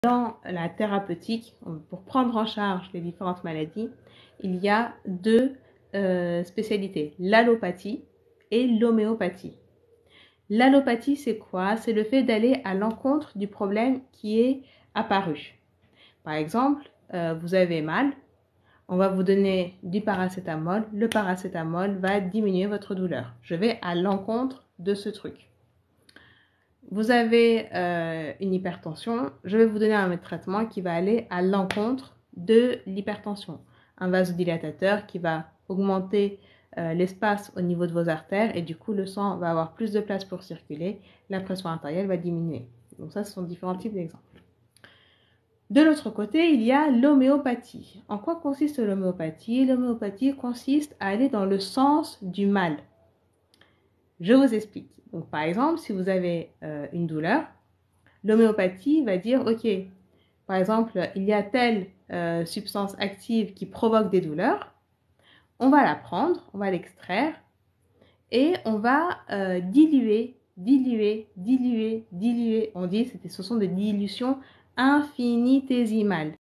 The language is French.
Dans la thérapeutique, pour prendre en charge les différentes maladies, il y a deux spécialités, l'allopathie et l'homéopathie. L'allopathie, c'est quoi? C'est le fait d'aller à l'encontre du problème qui est apparu. Par exemple, vous avez mal, on va vous donner du paracétamol. Le paracétamol va diminuer votre douleur. Je vais à l'encontre de ce truc. Vous avez une hypertension, je vais vous donner un traitement qui va aller à l'encontre de l'hypertension. Un vasodilatateur qui va augmenter l'espace au niveau de vos artères et du coup le sang va avoir plus de place pour circuler, la pression artérielle va diminuer. Donc ça, ce sont différents types d'exemples. De l'autre côté, il y a l'homéopathie. En quoi consiste l'homéopathie? L'homéopathie consiste à aller dans le sens du mal. Je vous explique. Donc, par exemple, si vous avez une douleur, l'homéopathie va dire, ok, par exemple, il y a telle substance active qui provoque des douleurs, on va la prendre, on va l'extraire et on va diluer. On dit, ce sont des dilutions infinitésimales.